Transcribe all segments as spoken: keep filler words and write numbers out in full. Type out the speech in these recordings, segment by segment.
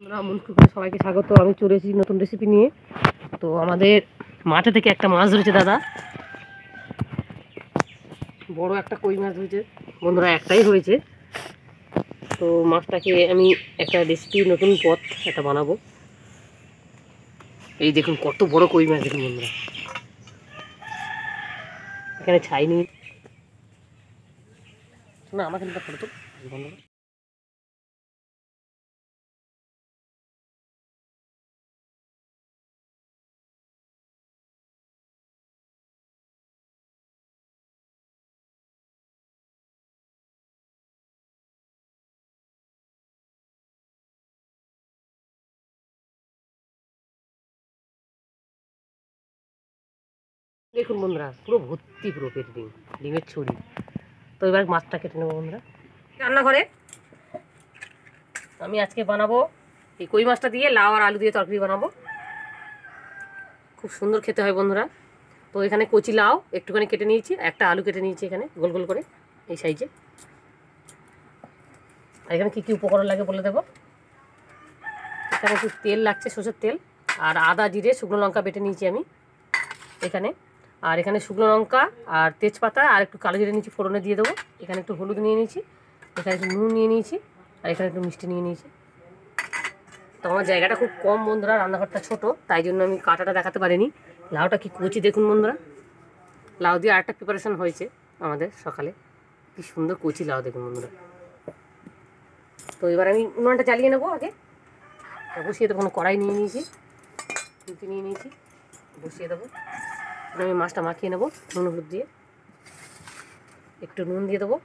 মুন্সিপুরে সবাইকে স্বাগত। আমি চলে এসেছি নতুন রেসিপি নিয়ে। তো আমাদের মাঠে থেকে একটা মাছ ধরেছে দাদা, বড় একটা কই মাছ ধরেছে বন্ধুরা, একটাই হয়েছে। তো মাছটাকে আমি একটা রেসিপি, নতুন পথ একটা বানাবো। এই দেখুন কত বড় কই মাছ, দেখুন বন্ধুরা, এখানে ছাই নেই না, আমাকে ফটো তো বন্ধুরা। দেখুন বন্ধুরা, পুরো ভর্তি, পুরো পেট ডিম, ডিমের ছড়ি। তো এবার মাছটা কেটে নেবো বন্ধুরা। রান্নাঘরে আমি আজকে বানাবো এই কই মাছটা দিয়ে লাউ আর আলু দিয়ে তরকারি বানাবো। খুব সুন্দর খেতে হয় বন্ধুরা। তো এখানে কচি লাউ একটুখানি কেটে নিয়েছি, একটা আলু কেটে নিয়েছি এখানে গোল গোল করে এই সাইজে। আর এখানে কী কী উপকরণ লাগে বলে দেবো। এখানে একটু তেল লাগছে, সরষের তেল, আর আদা জিরে শুকনো লঙ্কা বেটে নিয়েছি আমি এখানে। আর এখানে শুকনো লঙ্কা আর তেজপাতা আর একটু কালো জিরে নিয়েছি, ফোড়নে দিয়ে দেবো। এখানে একটু হলুদ নিয়ে নিয়েছি, এখানে একটু নুন নিয়ে নিয়েছি, আর এখানে একটু মিষ্টি নিয়ে নিয়েছি। তো আমার জায়গাটা খুব কম বন্ধুরা, রান্নাঘরটা ছোট, তাই জন্য আমি কাঁটাটা দেখাতে পারিনি। লাউটা কি কচি দেখুন বন্ধুরা। লাউ দিয়ে আরেকটা প্রিপারেশন হয়েছে আমাদের সকালে, কি সুন্দর কচি লাউ দেখুন বন্ধুরা। তো এবার আমি উনুনটা জ্বালিয়ে নেবো। আগে বসিয়ে দেবো, কোনো কড়াই নিয়ে নিয়েছি, রুটি নিয়ে নিয়েছি, বসিয়ে দেবো। আমি মাছটা মাখিয়ে নেবো নুন হলুদ দিয়ে, একটু নুন দিয়ে দেবো,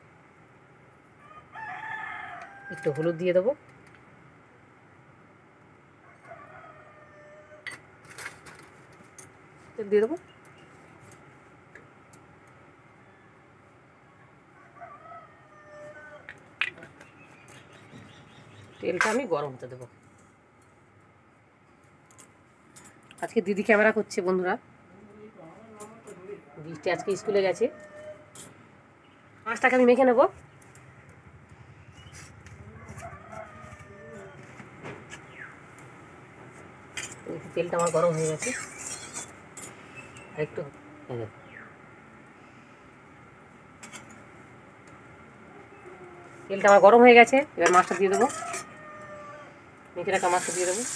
একটু হলুদ দিয়ে দেবো, তেল দিয়ে দেবো। তেলটা আমি গরম হতে দেবো। আজকে দিদি ক্যামেরা করছে বন্ধুরা, বৃষ্টি আজকে স্কুলে গেছে। মাছটাকে আমি মেখে নেবো। তেলটা আমার গরম হয়ে গেছে, আর একটু তেলটা আমার গরম হয়ে গেছে। এবার মাছটা দিয়ে দেবো, মেখে রাখা মাছটা দিয়ে দেবো।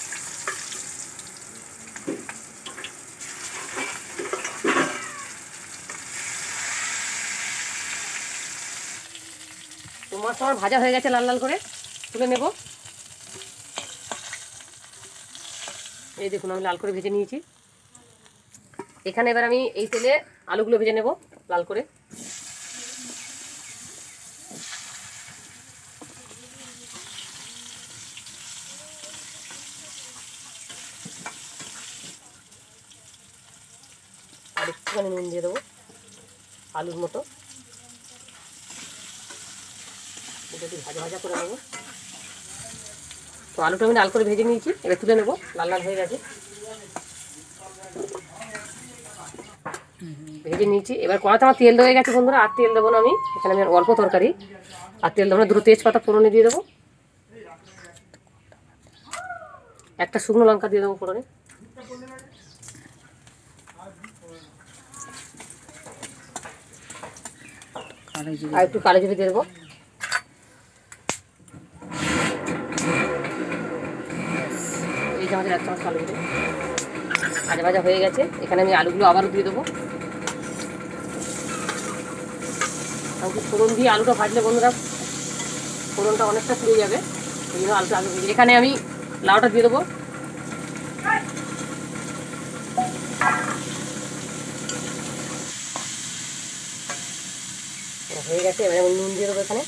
তো মাছটা আমার ভাজা হয়ে গেছে লাল লাল করে, তুলে নেব। এই দেখুন আমি লাল করে ভেজে নিয়েছি। এখানে এবার আমি এই তেলে আলুগুলো ভেজে নেব লাল করে। আর একটুখানি নুন দিয়ে দেবো আলুর মতো, এটা একটু ভাজা ভাজা করে নেবো। তো আলুটা আমি লাল করে ভেজে নিয়েছি, এবার তুলে নেবো, লাল লাল হয়ে গেছে ভেজে নিয়েছি। এবার কড়াতে আমার তেল হয়ে গেছে বন্ধুরা, আর তেল দেবো না আমি, এখানে আমি অল্প তরকারি, আর তেল দেবো না। দুটো তেজপাতা ফোড়নে দিয়ে দেবো, একটা শুকনো লঙ্কা দিয়ে দেবো ফোড়নে, আর একটু কালো জিরে দিয়ে দেবো। এই যে আমাদের এক চামচ কালো জিরে ভাজা ভাজা হয়ে গেছে। এখানে আমি আলুগুলো আবারও দিয়ে দেবো। আমি ফোড়ন দিয়ে আলুটা ভাজলে বন্ধুরা ফোড়নটা অনেকটা পুড়ে যাবে, ওই জন্য আলুটা আলু ভেজে। এখানে আমি লাউটা দিয়ে দেবো, হয়ে গেছে। এবারে আমি নুন দিয়ে দেবো, এখানে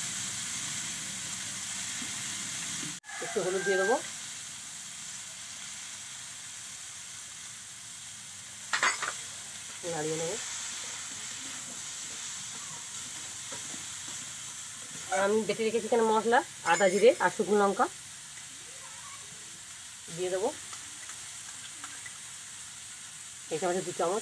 একটু হলুদ দিয়ে দেবো, নাড়িয়ে নেবো। আর আমি বেটে রেখেছি এখানে মশলা, আদা জিরে আর শুকনো লঙ্কা দিয়ে দেবো, এই চামচে দু চামচ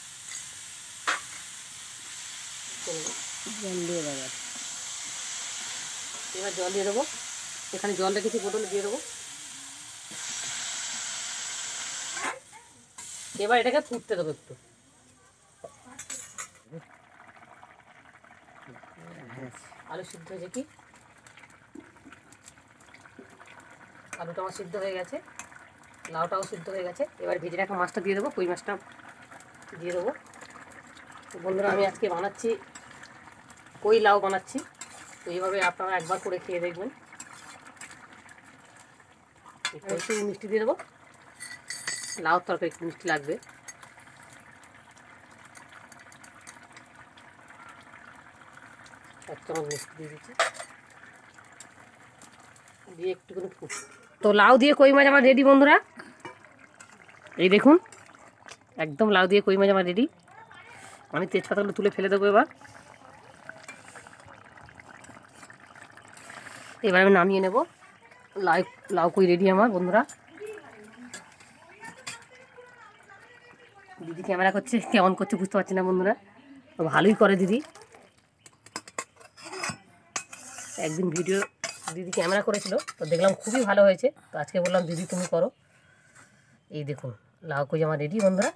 জল দিয়ে দেবো। এবার জল দিয়ে দেবো, এখানে জল রেখেছি বোতলে দিয়ে দেবো। এবার এটাকে ফুটতে দেবো একটু। আলু সিদ্ধ হয়েছে কি? আলুটা আমার সিদ্ধ হয়ে গেছে, লাউটাও সিদ্ধ হয়ে গেছে। এবার ভেজে রাখা মাছটা দিয়ে দেবো, কই মাছটা দিয়ে দেবো। তো বন্ধুরা আমি আজকে বানাচ্ছি কই লাউ বানাচ্ছি, তো এইভাবে আপনারা একবার করে খেয়ে দেখবেন। একটু মিষ্টি দিয়ে দেবো, লাউ তরকারি একটু মিষ্টি লাগবে। এক চামচ মিষ্টি দিয়ে দিচ্ছি, দিয়ে একটুখানি ফুট। তো লাউ দিয়ে কই মাছ আমার রেডি বন্ধুরা, এই দেখুন একদম লাউ দিয়ে কই মাছ আমার রেডি। আমি তেজপাতাগুলো তুলে ফেলে দেবো। এবার এবার আমি নামিয়ে নেব। লাউ লাউ কই রেডি আমার বন্ধুরা। দিদি ক্যামেরা করছে, কেমন করছে বুঝতে পারছি না বন্ধুরা, তো ভালোই করে দিদি। একদিন ভিডিও দিদি ক্যামেরা করেছিল, তো দেখলাম খুবই ভালো হয়েছে, তো আজকে বললাম দিদি তুমি করো। এই দেখুন লাউ কই আমার রেডি বন্ধুরা।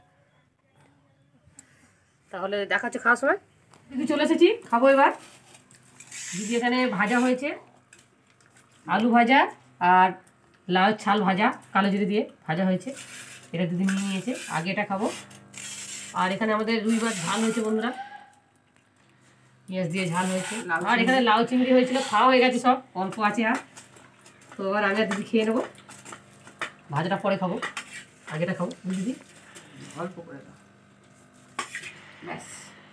তাহলে দেখা হচ্ছে খাওয়ার সময়। দিদি চলে এসেছি, খাবো এবার। দিদি এখানে ভাজা হয়েছে, আলু ভাজা আর লাউ ছাল ভাজা কালো জিরে দিয়ে ভাজা হয়েছে, এটা দিদি নিয়ে নিয়েছে। আগে এটা খাবো। আর এখানে আমাদের রুই মাছ ঝাল হয়েছে বন্ধুরা, পেঁয়াজ দিয়ে ঝাল হয়েছে। আর এখানে লাউ চিংড়ি হয়েছিল, খাওয়া হয়ে গেছে সব, অল্প আছে আর। তো এবার আমি আর দিদি খেয়ে নেবো, ভাজাটা পরে খাবো, আগেটা খাবো দিদি। অল্প করে দাও, ব্যাস।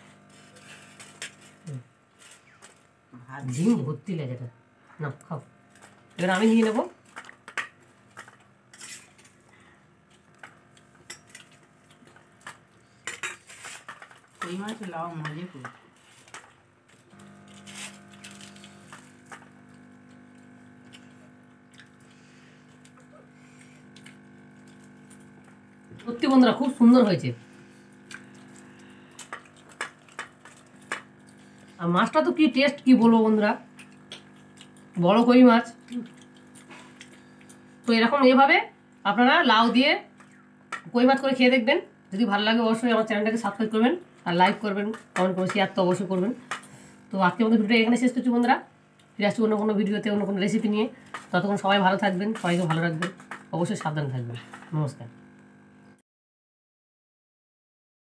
ডিম ভর্তি লাগে এটা, না খাও। এবার আমি নিয়ে নেবো। কই মাছ লাউ মজে খুব। সত্যি বন্ধুরা খুব সুন্দর হয়েছে। আর মাছটা তো কি টেস্ট কি বলবো বন্ধুরা, বড় কই মাছ। তো এরকম এভাবে আপনারা লাউ দিয়ে কই মাছ করে খেয়ে দেখবেন। যদি ভালো লাগে অবশ্যই আমার চ্যানেলটাকে সাবস্ক্রাইব করবেন, আর লাইক করবেন, কমেন্ট করবেন, শেয়ার তো অবশ্যই করবেন। তো আজকের মতো ভিডিও এখানে শেষ করছি বন্ধুরা। ফিরে আসছি অন্য কোনো ভিডিওতে, অন্য কোনো রেসিপি নিয়ে। ততক্ষণ সবাই ভালো থাকবেন, সবাইকে ভালো রাখবেন, অবশ্যই সাবধানে থাকবেন। নমস্কার।